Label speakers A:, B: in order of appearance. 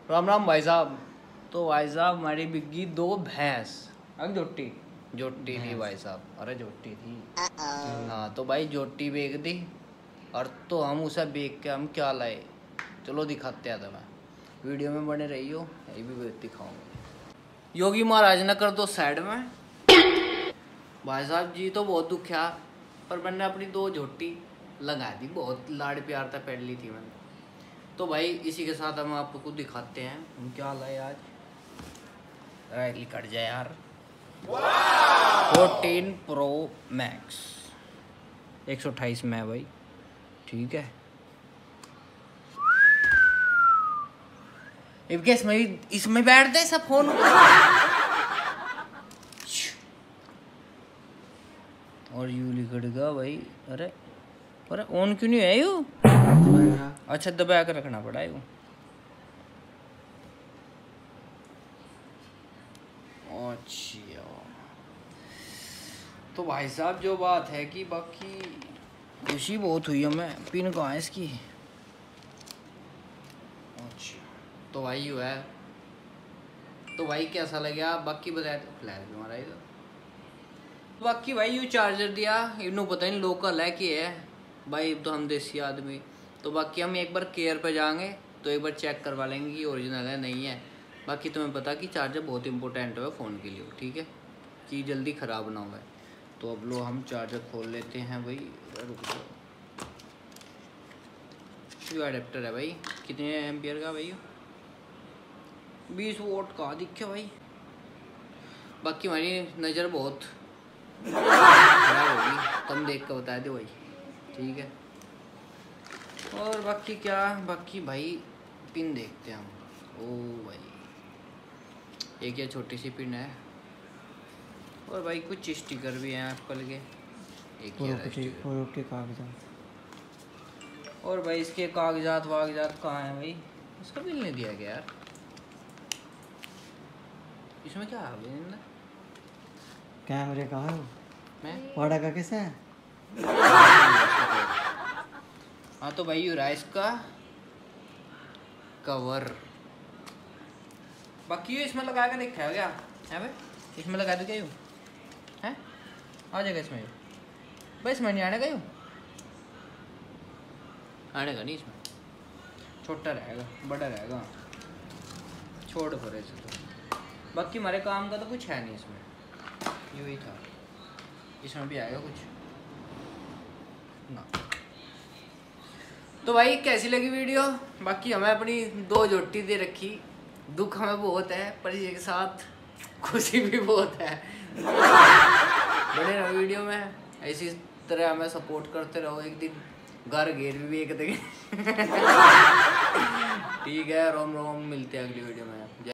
A: राम राम भाई साहब। तो भाई साहब हमारी बिग्गी 2 भैंस जोटी जोटी थी भाई साहब, अरे जोटी थी। हाँ तो भाई जोटी बेच दी और तो हम उसे बेच के हम क्या लाए, चलो दिखाते हैं तुम्हें, वीडियो में बने रही हो, ये भी दिखाऊंगे। योगी महाराज ने कर दो साइड में। भाई साहब जी तो बहुत दुखिया, पर मैंने अपनी 2 झोटी लगा दी, बहुत लाड़ प्यार था पहली थी मैंने। तो भाई इसी के साथ हम आपको दिखाते हैं हम क्या लाए आज। राइटली कट जाए यार। 14 प्रो मैक्स 128 में है भाई, ठीक है। इसमें बैठते हैं सब फोन और यू लिखड़गा भाई। अरे अरे ऑन क्यों नहीं है यू? अच्छा दबा कर रखना पड़ा है। अच्छा तो भाई साहब जो बात है कि बाकी खुशी बहुत हुई हमें। पिन कहाँ है इसकी? अच्छा तो भाई यू है। तो भाई कैसा लगा बाकी बताया तो फ्लैश हमारा इधर। बाकी भाई यू चार्जर दिया, इन्हों पता नहीं लोकल है कि है भाई, तो हम देसी आदमी। तो बाकी हम एक बार केयर पे जाएंगे तो एक बार चेक करवा लेंगे कि ओरिजिनल है नहीं है। बाकी तुम्हें पता कि चार्जर बहुत इंपॉर्टेंट है फ़ोन के लिए, ठीक है, कि जल्दी ख़राब ना हो। तो अब लो हम चार्जर खोल लेते हैं भाई। रुक जाओ, यू अडेप्टर है भाई, कितने एम्पियर का भाई? 20 वोल्ट का दिखे भाई। बाकी हमारी नज़र बहुत खराब होगी, तुम देख कर बता दो भाई, ठीक है। और बाकी क्या, बाकी भाई पिन देखते हैं हम। ओ भाई एक ये छोटी सी पिन है और भाई कुछ स्टिकर भी हैं एप्पल के, एक ये कागजात। और भाई इसके कागजात वागजात कहाँ हैं भाई? इसका बिल नहीं दिया गया यार। इसमें क्या है भाई?
B: कैमरे का है
A: मैं
B: वाड़ा का कैसा है?
A: हाँ तो भाई यू रहा इसका कवर। बाकी इसमें लगा के देखा है क्या है भाई? इसमें लगा दो क्या यू है? आ जाएगा इसमें यू भाई? इसमें नहीं आने का यू आने का नहीं, इसमें छोटा रहेगा बड़ा रहेगा, छोड़ पर ऐसे। तो बाकी हमारे काम का तो कुछ है नहीं इसमें, यू ही था। इसमें भी आएगा कुछ ना। तो भाई कैसी लगी वीडियो? बाकी हमें अपनी 2 जोटी दे रखी, दुख हमें बहुत है पर इसके साथ खुशी भी बहुत है। बने रहो वीडियो में, ऐसी तरह हमें सपोर्ट करते रहो। एक दिन घर घेर भी एक दिन ठीक है। रोम रोम, मिलते हैं अगली वीडियो में।